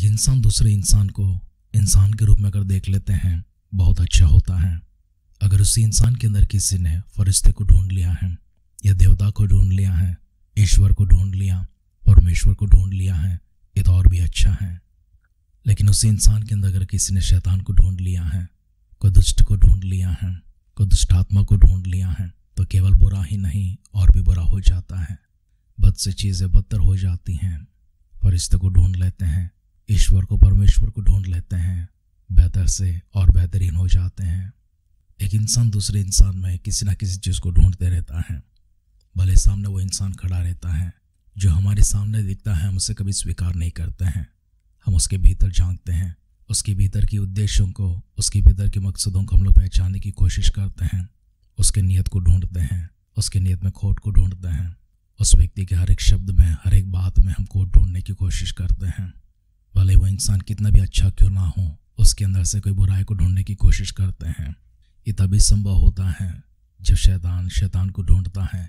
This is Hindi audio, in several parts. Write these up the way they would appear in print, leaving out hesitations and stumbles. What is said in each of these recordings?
इंसान दूसरे इंसान को इंसान के रूप में अगर देख लेते हैं बहुत अच्छा होता है। अगर उसी इंसान के अंदर किसी ने फरिश्ते को ढूंढ लिया है या देवता को ढूंढ लिया है, ईश्वर को ढूंढ लिया, परमेश्वर को ढूंढ लिया है, ये तो और भी अच्छा है। लेकिन उसी इंसान के अंदर अगर किसी ने शैतान को ढूंढ लिया है, कोई दुष्ट को ढूंढ लिया है, कोई दुष्ट आत्मा को ढूंढ लिया है, तो केवल बुरा ही नहीं और भी बुरा हो जाता है। बद से चीज़ें बदतर हो जाती हैं। फरिश्ते को ढूंढ लेते हैं, ईश्वर को परमेश्वर को ढूंढ लेते हैं, बेहतर से और बेहतरीन हो जाते हैं। एक इंसान दूसरे इंसान में किसी न किसी चीज़ को ढूंढते रहता है। भले सामने वो इंसान खड़ा रहता है, जो हमारे सामने दिखता है हम उसे कभी स्वीकार नहीं करते हैं। हम उसके भीतर झांकते हैं, उसके भीतर के उद्देश्यों को, उसके भीतर के मकसदों को हम लोग पहचानने की कोशिश करते हैं। उसके नियत को ढूंढते हैं, उसके नियत में खोट को ढूंढते हैं। उस व्यक्ति के हर एक शब्द में, हर एक बात में हम खोट ढूंढने की कोशिश करते हैं। भले वो इंसान कितना भी अच्छा क्यों ना हो, उसके अंदर से कोई बुराई को ढूंढने की कोशिश करते हैं। ये तभी संभव होता है जब शैतान को ढूंढता है,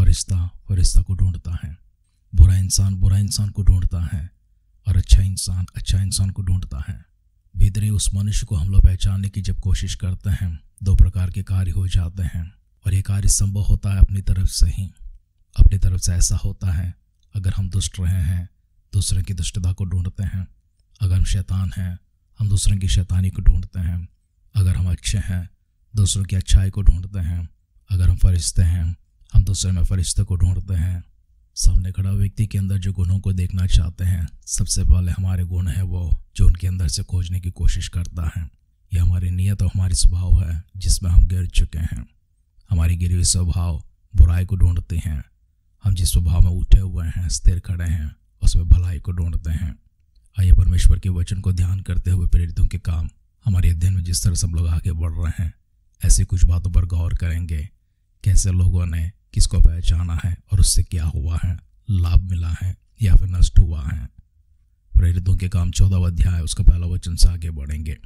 फरिश्ता को ढूंढता है, बुरा इंसान को ढूंढता है और अच्छा इंसान को ढूंढता है। भीतरी उस मनुष्य को हम लोग पहचानने की जब कोशिश करते हैं, दो प्रकार के कार्य हो जाते हैं। और ये कार्य संभव होता है अपनी तरफ से ही। अपनी तरफ से ऐसा होता है अगर हम दुष्ट रहे हैं, दूसरे की दुष्टता को ढूंढते हैं। अगर हम शैतान हैं, हम दूसरे की शैतानी को ढूंढते हैं। अगर हम अच्छे हैं, दूसरों की अच्छाई को ढूंढते हैं। अगर हम फरिश्ते हैं, हम दूसरे में फरिश्ते को ढूंढते हैं। सामने खड़ा व्यक्ति के अंदर जो गुणों को देखना चाहते हैं, सबसे पहले हमारे गुण है वो जो उनके अंदर से खोजने की कोशिश करता है। यह हमारी नियत और हमारी स्वभाव है जिसमें हम गिर चुके हैं। हमारी गिरी हुई स्वभाव बुराई को ढूंढते हैं। हम जिस स्वभाव में उठे हुए हैं, स्थिर खड़े हैं, उसमें भलाई को ढूंढते हैं। आइए परमेश्वर के वचन को ध्यान करते हुए प्रेरितों के काम हमारे अध्ययन में जिस तरह से हम लोग आगे बढ़ रहे हैं, ऐसी कुछ बातों पर गौर करेंगे। कैसे लोगों ने किसको पहचाना है और उससे क्या हुआ है, लाभ मिला है या फिर नष्ट हुआ है। प्रेरितों के काम 14 अध्याय उसका पहला वचन से आगे बढ़ेंगे।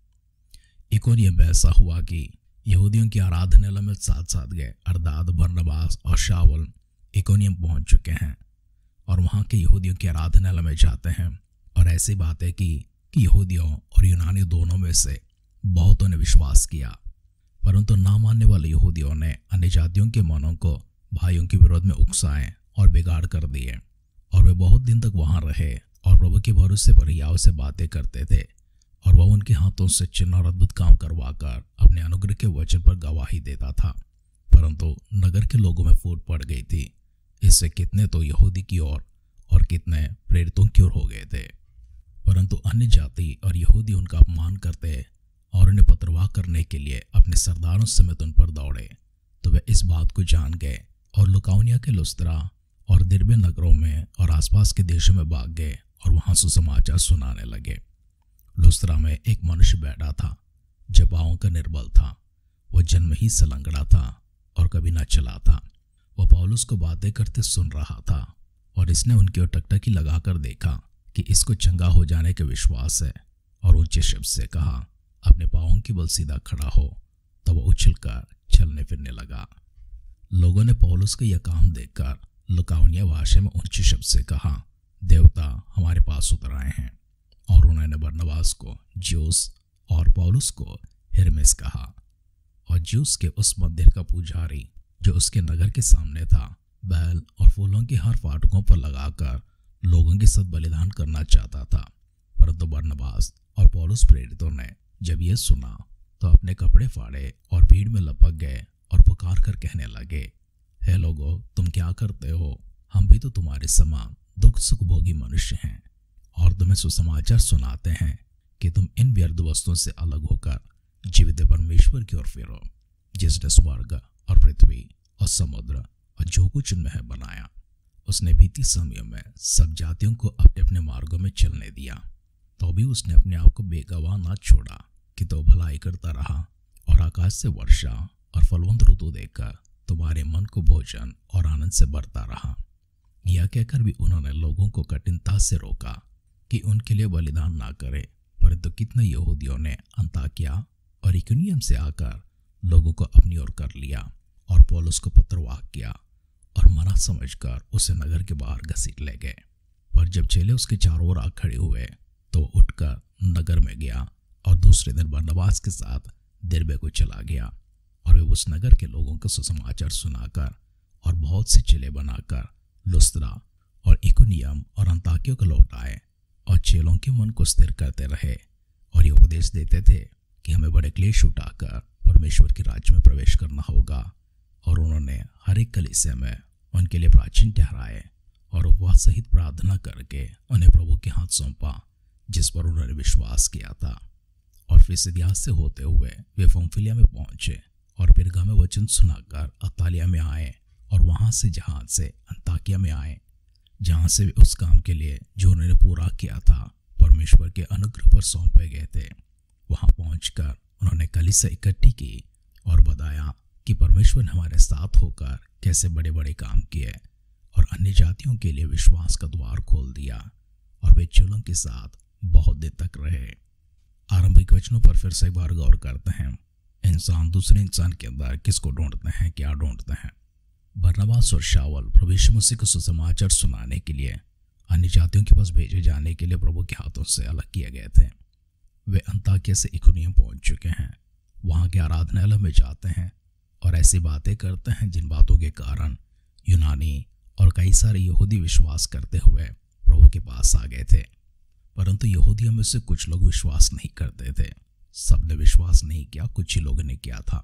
इकोनियम में ऐसा हुआ कि यहूदियों की आराधनालय में साथ गए, अर्थात बरनबास और शाऊल इकोनियम पहुंच चुके हैं और वहां के यहूदियों की आराधनालय में जाते हैं और ऐसी बात है कि यहूदियों और यूनानी दोनों में से बहुतों ने विश्वास किया। परंतु ना मानने वाले यहूदियों ने अन्य जातियों के मनों को भाइयों के विरोध में उकसाए और बिगाड़ कर दिए और वे बहुत दिन तक वहां रहे और प्रभु के भरोसे पर हियाव से बातें करते थे और वह उनके हाथों से चिन्ह और अद्भुत काम करवाकर अपने अनुग्रह के वचन पर गवाही देता था। परंतु नगर के लोगों में फूट पड़ गई थी। इससे कितने तो यहूदी की ओर और कितने प्रेरितों की ओर हो गए थे। परंतु अन्य जाति और यहूदी उनका अपमान करते और उन्हें पत्रवाह करने के लिए अपने सरदारों समेत उन पर दौड़े। तो वे इस बात को जान गए और लुकाउनिया के लुस्त्रा और दिरबे नगरों में और आसपास के देशों में भाग गए और वहां सुसमाचार सुनाने लगे। लुस्त्रा में एक मनुष्य बैठा था जो पांवों का निर्बल था। वह जन्म ही से लंगड़ा था और कभी न चला था। वह पौलुस को बातें करते सुन रहा था और इसने उनकी ओर टकटकी लगाकर देखा कि इसको चंगा हो जाने के विश्वास है और ऊंचे शब्द से कहा, अपने पांवों के बल सीधा खड़ा हो। तब वह उछलकर चलने फिरने लगा। लोगों ने पौलुस का यह काम देखकर लुकाउनिया भाषा में ऊंचे शब्द से कहा, देवता हमारे पास उतर आए हैं। और उन्होंने बरनबास को ज्यूस और पौलुस को हिरमेस कहा। और ज्यूस के उस मंदिर का पुजारी जो उसके नगर के सामने था, बैल और फूलों के हर फाटकों पर लगाकर लोगों के साथ बलिदान करना चाहता था। परंतु बरनबास और पौलुस प्रेरितों ने जब यह सुना तो अपने कपड़े फाड़े और भीड़ में लपक गए और पुकार कर कहने लगे, हे लोगों, तुम क्या करते हो? हम भी तो तुम्हारे समान दुख सुख भोगी मनुष्य हैं और तुम्हें सुसमाचार सुनाते हैं कि तुम इन व्यर्थ वस्तुओं से अलग होकर जीवित परमेश्वर की ओर फिरो, जिसने स्वर्ग और पृथ्वी और समुद्र और जो कुछ उनमें है बनाया। उसने बीती समय में सब जातियों को अपने अपने मार्गों में चलने दिया, तो भी उसने अपने आप को बेगवाह ना छोड़ा कि तो भलाई करता रहा और आकाश से वर्षा और फलवंत ऋतु देकर तुम्हारे मन को भोजन और आनंद से भरता रहा। यह कहकर भी उन्होंने लोगों को कठिनता से रोका कि उनके लिए बलिदान ना करे। परंतु कितने यहूदियों ने अंताकिया और इकोनियम से आकर लोगों को अपनी ओर कर लिया और पौलुस को पत्रवाह किया और मना समझकर उसे नगर के बाहर घसीट ले गए। पर जब चेले उसके चारों ओर आ खड़े हुए तो वो उठकर नगर में गया और दूसरे दिन बरनबास के साथ दिरबे को चला गया और वे उस नगर के लोगों को सुसमाचार सुनाकर और बहुत से चेले बनाकर लुस्त्रा और इकुनियम और अंताकिया को लौट आए और चेलों के मन को स्थिर करते रहे और ये उपदेश देते थे कि हमें बड़े क्लेश उठाकर परमेश्वर के राज्य में प्रवेश करना होगा। और उन्होंने हर एक कलीसिया में उनके लिए प्राचीन ठहराए और उपवास सहित प्रार्थना करके उन्हें प्रभु के हाथ सौंपा जिस पर उन्होंने विश्वास किया था। और फिर सिदिया से होते हुए वे पंफिलिया में पहुंचे और पिरगा में वचन सुनाकर अतालिया में आए और वहां से जहाज से अंताकिया में आए, जहां से वे उस काम के लिए जो उन्होंने पूरा किया था परमेश्वर के अनुग्रह पर सौंपे गए थे। वहां पहुंचकर उन्होंने कलीसिया इकट्ठी की और बताया कि परमेश्वर ने हमारे साथ होकर कैसे बड़े बड़े काम किए और अन्य जातियों के लिए विश्वास का द्वार खोल दिया। और वे चेलों के साथ बहुत देर तक रहे। आरंभिक वचनों पर फिर से एक बार गौर करते हैं। इंसान दूसरे इंसान के अंदर किसको ढूंढते हैं, क्या ढूंढते हैं? बरनबास और शाऊल प्रभु यीशु मसीह को सुसमाचार सुनाने के लिए अन्य जातियों के पास भेजे जाने के लिए प्रभु के हाथों से अलग किए गए थे। वे अंताकिया से इकुनियम पहुंच चुके हैं। वहां के आराधनालय में जाते हैं और ऐसी बातें करते हैं जिन बातों के कारण यूनानी और कई सारे यहूदी विश्वास करते हुए प्रभु के पास आ गए थे। परंतु यहूदियों में से कुछ लोग विश्वास नहीं करते थे। सबने विश्वास नहीं किया, कुछ ही लोगों ने किया था।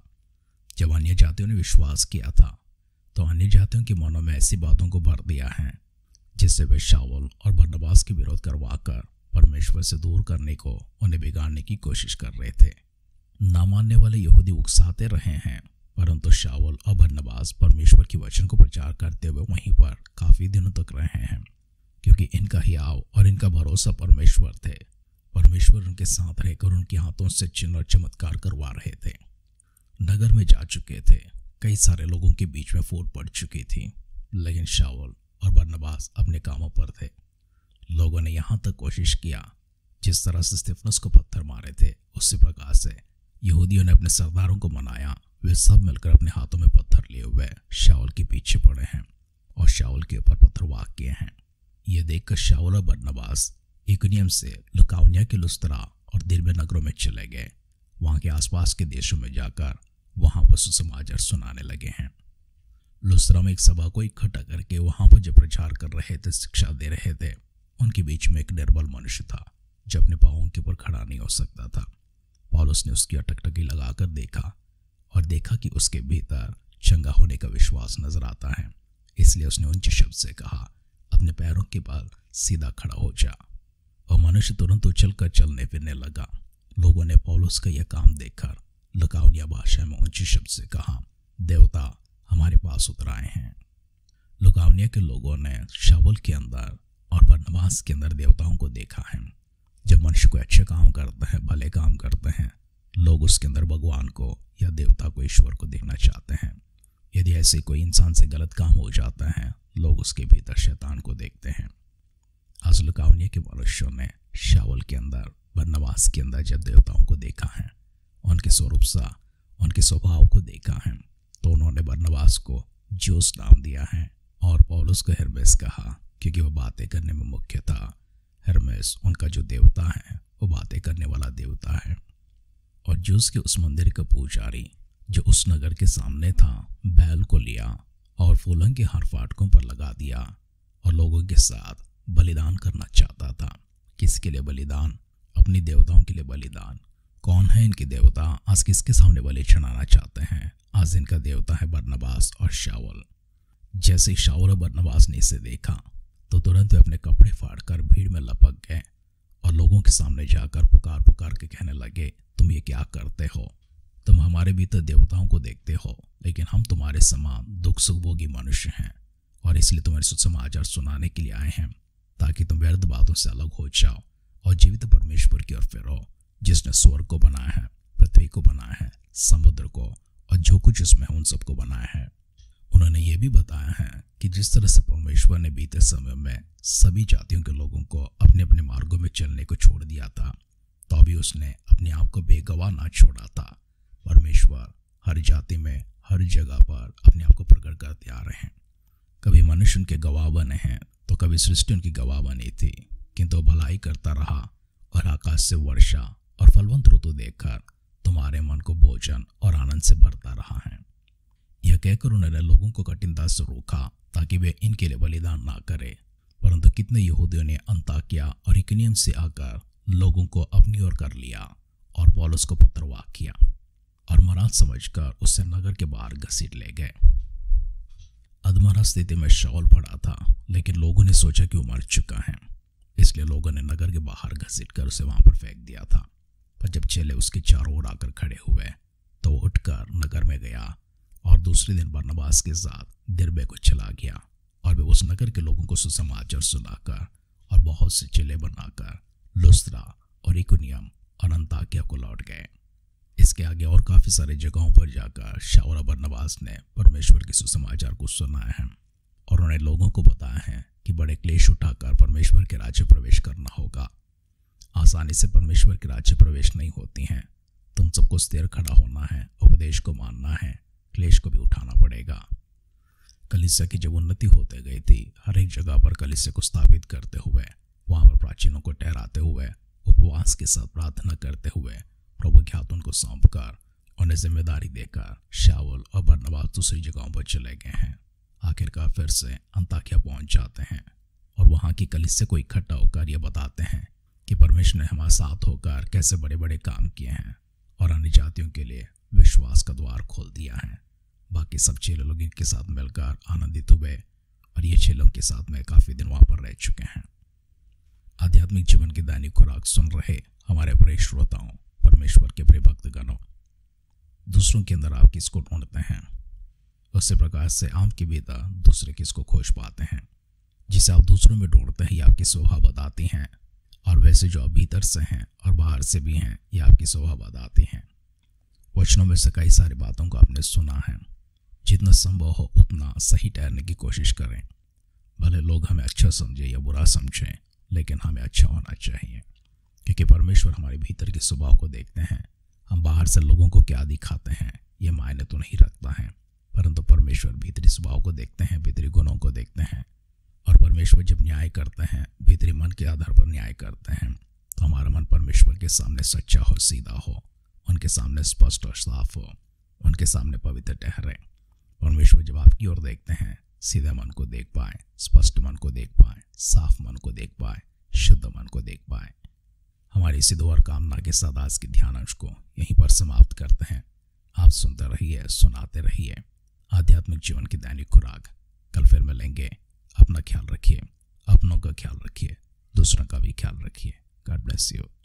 जब अन्य जातियों ने विश्वास किया था तो अन्य जातियों के मनों में ऐसी बातों को भर दिया है जिससे वे शाऊल और बरनबास के विरोध करवाकर परमेश्वर से दूर करने को उन्हें बिगाड़ने की कोशिश कर रहे थे। ना मानने वाले यहूदी उकसाते रहे हैं, परंतु शाऊल और बरनबास परमेश्वर के वचन को प्रचार करते हुए वहीं पर काफी दिनों तक रहे हैं, क्योंकि इनका हियाव और इनका भरोसा परमेश्वर थे। परमेश्वर उनके साथ रहकर उनके हाथों से चिन्ह और चमत्कार करवा रहे थे। नगर में जा चुके थे, कई सारे लोगों के बीच में फूट पड़ चुकी थी, लेकिन शाऊल और बरनबास अपने कामों पर थे। लोगों ने यहाँ तक कोशिश किया, जिस तरह से स्तिफनस को पत्थर मारे थे उसी प्रकार से यहूदियों ने अपने सरदारों को मनाया। वे सब मिलकर अपने हाथों में पत्थर लिए हुए शाऊल के पीछे पड़े हैं और शाऊल के ऊपर पत्थरवाह किए हैं। ये देखकर शाऊल और बरनबास इकुनियम से लुकाउनिया के लुस्त्रा और दिरबे नगरों में चले गए। वहां के आसपास के देशों में जाकर वहां पर सुसमाचार सुनाने लगे हैं। लुस्त्रा में एक सभा को इकट्ठा करके वहां पर जो प्रचार कर रहे थे, शिक्षा दे रहे थे, उनके बीच में एक निर्बल मनुष्य था जो अपने पांवों के ऊपर खड़ा नहीं हो सकता था। पौलुस ने उसकी अटकटकी लगाकर देखा और देखा कि उसके भीतर चंगा होने का विश्वास नजर आता है। इसलिए उसने ऊंचे शब्द से कहा, अपने पैरों के बल सीधा खड़ा हो जा। और मनुष्य तुरंत उछलकर चलने फिरने लगा। लोगों ने पौलुस का यह काम देखकर लुकाउनिया भाषा में ऊंचे शब्द से कहा, देवता हमारे पास उतर आए हैं। लुकाउनिया के लोगों ने शाऊल के अंदर और बरनबास के अंदर देवताओं को देखा है। जब मनुष्य को अच्छे काम करते हैं, भले काम करते हैं, लोग उसके अंदर भगवान को या देवता को, ईश्वर को देखना चाहते हैं। यदि ऐसे कोई इंसान से गलत काम हो जाता है, लोग उसके भीतर शैतान को देखते हैं। आज लुकाउनिया के मनुष्यों ने शाऊल के अंदर, बरनबास के अंदर जब देवताओं को देखा है, उनके स्वरूप सा, उनके स्वभाव को देखा है, तो उन्होंने बरनबास को ज्यूस नाम दिया है और पौलुस को हेर्मेस कहा, क्योंकि वह बातें करने में मुख्य था। हेर्मेस उनका जो देवता है, वो बातें करने वाला देवता है। और ज्यूस के उस मंदिर का पुजारी जो उस नगर के सामने था, बैल को लिया और फूलों के हार फाटकों पर लगा दिया और लोगों के साथ बलिदान करना चाहता था। किसके लिए बलिदान? अपनी देवताओं के लिए बलिदान। कौन है इनके देवता? आज किसके सामने बलि चढ़ाना चाहते हैं? आज इनका देवता है बरनबास और शाऊल। जैसे शाऊल और बरनबास ने इसे देखा तो तुरंत वे अपने कपड़े फाड़कर भीड़ में लपक गए और लोगों के सामने जाकर पुकार पुकार के कहने लगे, तुम ये क्या करते हो? तुम हमारे भीतर देवताओं को देखते हो, लेकिन हम तुम्हारे समान दुख सुखभोगी मनुष्य हैं और इसलिए तुम्हारे सुसमाचार सुनाने के लिए आए हैं, ताकि तुम व्यर्थ बातों से अलग हो जाओ और जीवित परमेश्वर की ओर फिरो, जिसने स्वर्ग को बनाया है, पृथ्वी को बनाया है, समुद्र को और जो कुछ इसमें है उन सबको बनाया है। उन्होंने ये भी बताया है कि जिस तरह से परमेश्वर ने बीते समय में सभी जातियों के लोगों को अपने अपने मार्गों में चलने को छोड़ दिया था, तो अभी उसने अपने आप को बेगवाह ना छोड़ा था। परमेश्वर हर जाति में, हर जगह पर अपने आप को प्रकट करते आ रहे हैं। कभी मनुष्य उनके गवाह बने हैं तो कभी सृष्टि उनकी गवाह बनी थी, किंतु भलाई करता रहा और आकाश से वर्षा और फलवंत ऋतु देखकर तुम्हारे मन को भोजन और आनंद से भरता रहा है। यह कहकर उन्होंने लोगों को कठिनता से रोका ताकि वे इनके लिए बलिदान ना करें, परंतु कितने यहूदियों ने अंताकिया और इकुनियम से आकर लोगों को अपनी ओर कर लिया और पौलुस को पत्रवाह किया और मराद समझकर उससे नगर के बाहर घसीट ले गए। अधमरा स्थिति में शाऊल पड़ा था, लेकिन लोगों ने सोचा कि वो मर चुका है, इसलिए लोगों ने नगर के बाहर घसीट कर उसे वहां पर फेंक दिया था। पर जब चेले उसके चारों ओर आकर खड़े हुए तो वो उठकर नगर में गया और दूसरे दिन बरनबास के साथ दिरबे को चला गया और वे उस नगर के लोगों को सुसमाचार सुनाकर और बहुत से चेले बनाकर लुस्त्रा और इकुनियम और अंताकिया को लौट गए। इसके आगे और काफी सारे जगहों पर जाकर शाऊल और बरनबास ने परमेश्वर के सुसमाचार को सुनाया है और उन्हें लोगों को बताया है कि बड़े क्लेश उठाकर परमेश्वर के राज्य प्रवेश करना होगा। आसानी से परमेश्वर के राज्य प्रवेश नहीं होती हैं। तुम सबको स्थिर खड़ा होना है, उपदेश को मानना है, क्लेश को भी उठाना पड़ेगा। कलीसिया की जब उन्नति होते गई थी, हर एक जगह पर कलीसिया को स्थापित करते हुए, वहां पर प्राचीनों को ठहराते हुए, उपवास के साथ प्रार्थना करते हुए, प्रभु के हाथ उनको सौंपकर उन्हें जिम्मेदारी देकर शाऊल और बरनबास दूसरी जगहों पर चले गए हैं। आखिरकार फिर से अंताकिया पहुंच जाते हैं और वहां की कलीसिया को इकट्ठा होकर ये बताते हैं कि परमेश्वर ने हमारे साथ होकर कैसे बड़े बड़े काम किए हैं और अन्य जातियों के लिए विश्वास का द्वार खोल दिया है। बाकी सब चेले लोग इनके साथ मिलकर आनंदित हुए और ये चेलों के साथ में काफी दिन वहां पर रह चुके हैं। आध्यात्मिक जीवन की दैनिक खुराक सुन रहे हमारे प्रिय श्रोताओं, परमेश्वर के प्रिय भक्तगणों, दूसरों के अंदर आप किसको ढूंढते हैं, उसी प्रकार से आपके भीतर दूसरे किसको खोज पाते हैं। जिसे आप दूसरों में ढूंढते हैं ये आपकी स्वभाव बताती हैं, और वैसे जो आप भीतर से हैं और बाहर से भी हैं ये आपकी स्वभाव बताती हैं। वचनों में से कई सारी बातों को आपने सुना है। जितना संभव हो उतना सही ठहरने की कोशिश करें। भले लोग हमें अच्छा समझे या बुरा समझें, लेकिन हमें अच्छा होना चाहिए, क्योंकि परमेश्वर हमारे भीतर के स्वभाव को देखते हैं। हम बाहर से लोगों को क्या दिखाते हैं ये मायने तो नहीं रखता है, परंतु परमेश्वर भीतरी स्वभाव को देखते हैं, भीतरी गुणों को देखते हैं। और परमेश्वर जब न्याय करते हैं, भीतरी मन के आधार पर न्याय करते हैं, तो हमारा मन परमेश्वर के सामने सच्चा हो, सीधा हो, उनके सामने स्पष्ट और साफ हो, उनके सामने पवित्र ठहरे। परमेश्वर जब आपकी ओर देखते हैं, सीधे मन को देख पाए, स्पष्ट मन को देख पाए, साफ मन को देख पाए, शुद्ध मन को देख पाए। हमारी इसी दुआ और कामना के साथ आज के ध्यान अंश को यहीं पर समाप्त करते हैं। आप सुनते रहिए, सुनाते रहिए आध्यात्मिक जीवन की दैनिक खुराक। कल फिर मिलेंगे। अपना ख्याल रखिए, अपनों का ख्याल रखिए, दूसरों का भी ख्याल रखिए। God bless you.